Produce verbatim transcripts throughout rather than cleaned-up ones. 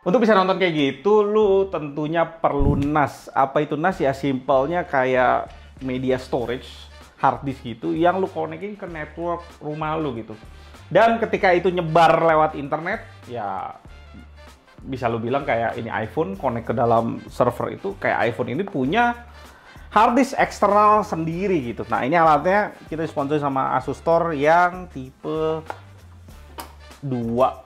Untuk bisa nonton kayak gitu, lu tentunya perlu N A S. Apa itu N A S? Ya simpelnya kayak media storage, hard disk gitu, yang lu konekin ke network rumah lu gitu. Dan ketika itu nyebar lewat internet, ya bisa lu bilang kayak ini iPhone connect ke dalam server itu, kayak iPhone ini punya hard disk eksternal sendiri gitu. Nah ini alatnya kita disponsori sama Asus Store yang tipe dua.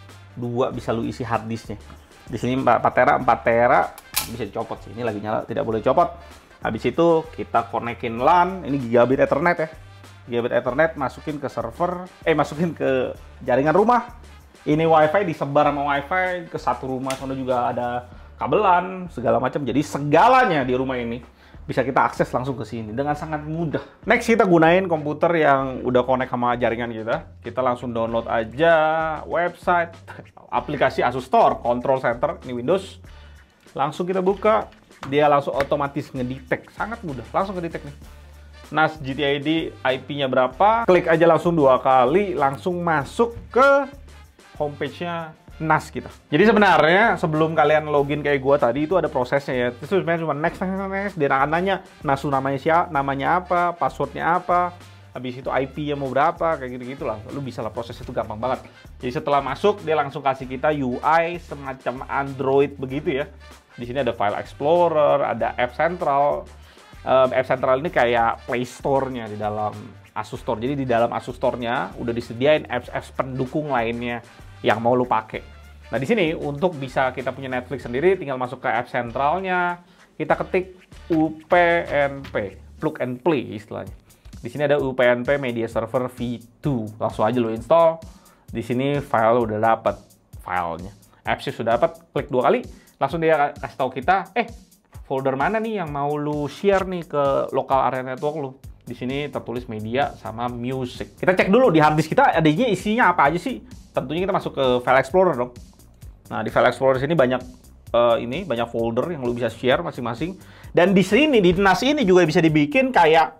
Dua bisa lu isi hard disknya. Di sini empat tera, empat tera bisa dicopot sih. Ini lagi nyala, tidak boleh copot. Habis itu kita konekin LAN, ini gigabit Ethernet ya. Gigabit Ethernet masukin ke server, eh masukin ke jaringan rumah. Ini WiFi disebar sama WiFi ke satu rumah, sana juga ada kabelan, segala macam. Jadi segalanya di rumah ini bisa kita akses langsung ke sini dengan sangat mudah. Next kita gunain komputer yang udah connect sama jaringan kita. Kita langsung download aja website aplikasi Asus Store Control Center, ini Windows. Langsung kita buka, dia langsung otomatis ngedetect, sangat mudah, langsung ngedetect nih. N A S G T I D I P-nya berapa? Klik aja langsung dua kali, langsung masuk ke homepage-nya N A S kita. Jadi sebenarnya sebelum kalian login kayak gua tadi itu ada prosesnya ya. Itu sebenarnya cuma next, next, next. Dia akan nanya N A S namanya siapa, namanya apa, passwordnya apa, habis itu I P-nya mau berapa, kayak gitu-gitu lah. Lu bisa lah, proses itu gampang banget. Jadi setelah masuk dia langsung kasih kita U I semacam Android begitu ya. Di sini ada File Explorer, ada App Central. Uh, App Central ini kayak Play Store-nya di dalam Asus Store. Jadi di dalam Asus Store-nya udah disediain apps-apps pendukung lainnya yang mau lu pakai. Nah di sini untuk bisa kita punya Netflix sendiri, tinggal masuk ke App Centralnya, kita ketik U P N P, plug and play istilahnya. Di sini ada U P N P Media Server V dua, langsung aja lu install. Di sini file udah dapat filenya, apps sudah dapat, klik dua kali, langsung dia kasih tahu kita, eh folder mana nih yang mau lu share nih ke local area network lu. Di sini tertulis media sama music. Kita cek dulu di hard disk kita adanya isinya apa aja sih. Tentunya kita masuk ke File Explorer dong. Nah, di File Explorer sini banyak uh, ini, banyak folder yang lu bisa share masing-masing. Dan di sini di N A S ini juga bisa dibikin kayak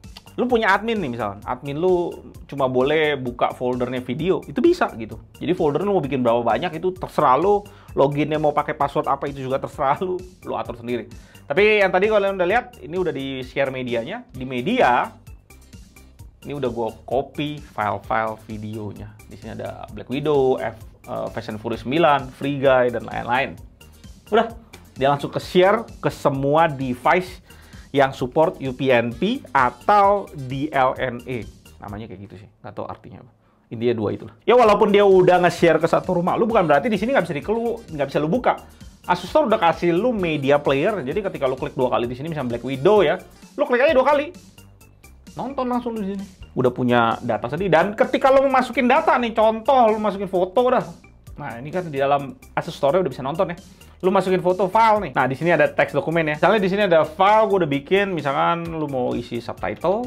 lu punya admin nih misalnya. Admin lu cuma boleh buka foldernya video, itu bisa gitu. Jadi folder lu mau bikin berapa banyak itu terserah lu. Loginnya mau pakai password apa itu juga terserah lu, lu atur sendiri. Tapi yang tadi kalian udah lihat, ini udah di share medianya. Di media, ini udah gue copy file-file videonya. Di sini ada Black Widow, F, uh, Fast and Furious sembilan, Free Guy, dan lain-lain. Udah, dia langsung ke share ke semua device yang support U P N P atau D L N A. Namanya kayak gitu sih, nggak tahu artinya apa. Intinya dua itulah. Ya walaupun dia udah nge-share ke satu rumah, lu bukan berarti di sini nggak bisa dikelu, nggak bisa lu buka. Asus Store udah kasih lu media player, jadi ketika lu klik dua kali di sini, misalnya Black Widow ya, lu klik aja dua kali, nonton langsung di sini. Udah punya data sendiri. Dan ketika lu mau masukin data nih, contoh lu masukin foto udah. Nah ini kan di dalam Asus Store udah bisa nonton ya. Lu masukin foto file nih. Nah di sini ada teks dokumen ya. Misalnya di sini ada file, gue udah bikin, misalkan lu mau isi subtitle,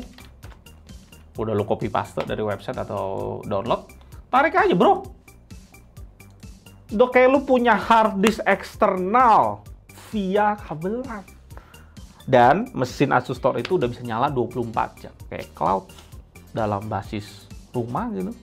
udah lu copy paste dari website atau download, tarik aja bro. Udah kayak lu punya hard disk eksternal via kabelan. Dan mesin Asus Store itu udah bisa nyala dua puluh empat jam. Kayak cloud dalam basis rumah gitu.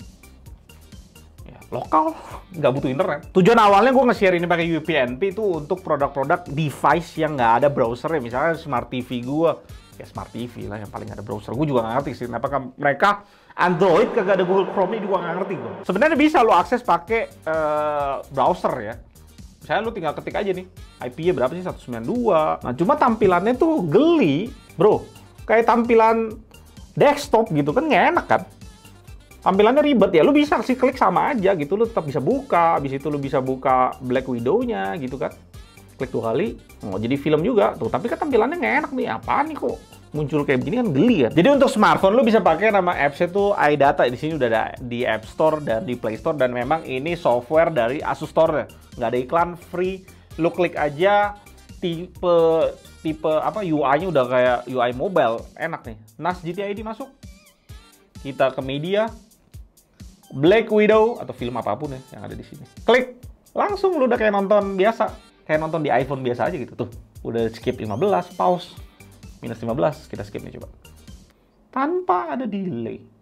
Ya, lokal, nggak butuh internet. Tujuan awalnya gue nge-share ini pakai U P N P itu untuk produk-produk device yang nggak ada browsernya. Misalnya Smart T V gue, ya Smart T V lah yang paling ada browser. Gue juga nggak ngerti sih kenapa mereka Android kagak ada Google Chrome-nya juga nggak ngerti gue. Sebenarnya bisa lo akses pakai uh, browser ya. Misalnya lo tinggal ketik aja nih, I P-nya berapa sih, seratus sembilan puluh dua. Nah cuma tampilannya tuh geli, bro. Kayak tampilan desktop gitu kan, nggak enak kan. Tampilannya ribet ya, lo bisa sih klik sama aja gitu, lo tetap bisa buka. Habis itu lo bisa buka Black Widow-nya gitu kan. Klik dua kali, oh jadi film juga tuh. Tapi kan tampilannya nggak enak nih, apaan nih kok muncul kayak begini, kan geli kan. Jadi untuk smartphone lu bisa pakai nama apps-nya tuh iData. Di sini udah ada di App Store dan di Play Store, dan memang ini software dari Asus Store. Nggak ada iklan, free. Lu klik aja, tipe tipe apa U I-nya udah kayak U I mobile, enak nih. N A S G T I D masuk. Kita ke media, Black Widow atau film apapun ya yang ada di sini. Klik, langsung lu udah kayak nonton biasa, kayak nonton di iPhone biasa aja gitu tuh. Udah skip lima belas, pause. Minus lima belas, kita skip nih coba. Tanpa ada delay.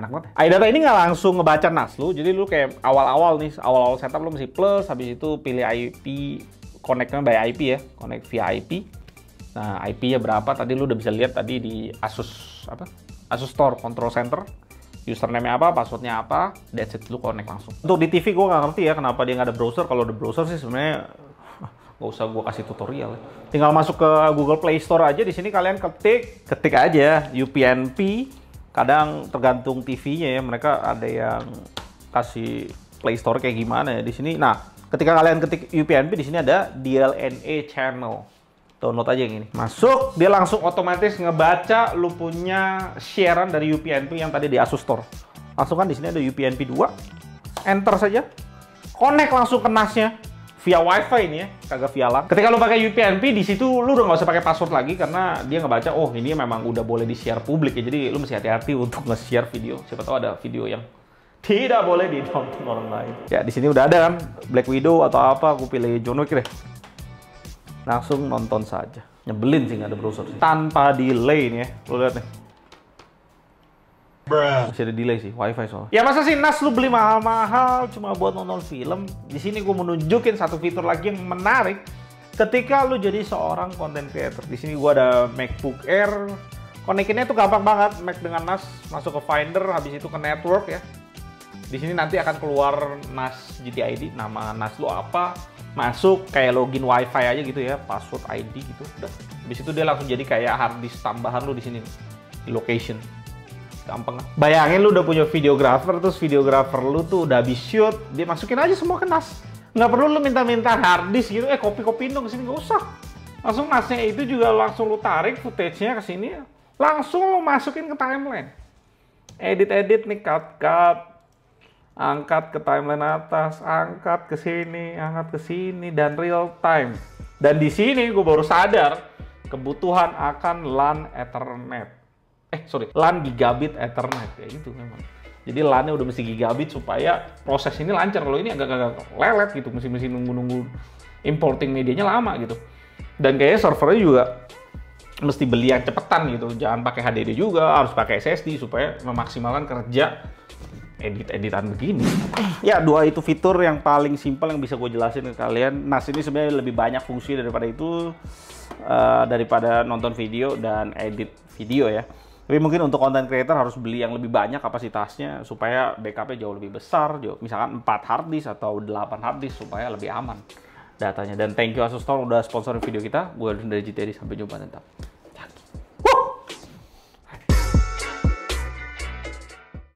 enak banget ya. iData ini nggak langsung ngebaca N A S lu, jadi lu kayak awal-awal nih, awal-awal setup lu mesti plus, habis itu pilih I P, connect-nya by I P ya, connect via I P. Nah, I P-nya berapa tadi lu udah bisa lihat tadi di Asus apa? Asus Store Control Center. Username-nya apa, password-nya apa, that's it, lu connect langsung. Untuk di T V gue nggak ngerti ya kenapa dia nggak ada browser. Kalau ada browser sih sebenarnya nggak usah gue kasih tutorial ya. Tinggal masuk ke Google Play Store aja. Di sini kalian ketik, ketik aja U P N P. Kadang tergantung T V-nya ya, mereka ada yang kasih Play Store kayak gimana ya di sini. Nah, ketika kalian ketik U P N P di sini ada D L N A channel. Download aja yang ini. Masuk, dia langsung otomatis ngebaca lu punya siaran dari U P N P yang tadi di Asus Store. Langsung kan di sini ada U P N P dua. Enter saja. Connect langsung ke N A S-nya via WiFi ini ya, kagak via LAN. Ketika lu pakai U P N P di situ lu udah nggak usah pakai password lagi karena dia ngebaca oh ini memang udah boleh di-share publik ya. Jadi lu mesti hati-hati untuk nge-share video. Siapa tahu ada video yang tidak boleh ditonton orang lain. Ya di sini udah ada kan Black Widow atau apa, aku pilih John Wick deh. Langsung nonton saja. Nyebelin sih nggak ada browser sih. Tanpa delay nih ya. Lu lihat nih. Bruh. Masih ada delay sih, wifi soalnya. Ya masa sih N A S lu beli mahal-mahal cuma buat nonton film? Di sini gue mau nunjukin satu fitur lagi yang menarik ketika lu jadi seorang content creator. Di sini gue ada MacBook Air. Konekinnya tuh gampang banget, Mac dengan N A S, masuk ke Finder, habis itu ke network ya. Di sini nanti akan keluar N A S G T I D, nama N A S lu apa, masuk kayak login WiFi aja gitu ya, password I D gitu. Udah. Habis itu dia langsung jadi kayak hard disk tambahan lu di sini, di location. Gampang lah. Bayangin lu udah punya videographer, terus videographer lu tuh udah habis shoot, dia masukin aja semua ke N A S. Nggak perlu lu minta-minta hard disk gitu, eh copy-copy dong ke sini, nggak usah. Langsung N A S-nya itu juga langsung lu tarik footage-nya ke sini, langsung lu masukin ke timeline. Edit-edit nih, cut-cut. Angkat ke timeline atas, angkat ke sini, angkat ke sini, dan real time. Dan di sini gue baru sadar kebutuhan akan LAN Ethernet. Eh sorry, LAN gigabit Ethernet ya itu memang. Jadi LAN-nya udah mesti gigabit supaya proses ini lancar. Kalau ini agak-agak lelet gitu, mesti-mesti nunggu-nunggu importing medianya lama gitu. Dan kayaknya servernya juga mesti beli yang cepetan gitu. Jangan pakai H D D juga, harus pakai S S D supaya memaksimalkan kerja edit-editan begini. Ya, dua itu fitur yang paling simpel yang bisa gue jelasin ke kalian. N A S ini sebenarnya lebih banyak fungsi daripada itu, uh, daripada nonton video dan edit video ya. Tapi mungkin untuk content creator harus beli yang lebih banyak kapasitasnya supaya backupnya jauh lebih besar, jauh, misalkan empat hard disk atau delapan hard disk supaya lebih aman datanya. Dan thank you Asus Store udah sponsorin video kita. Gue dari G T I D, sampai jumpa nanti.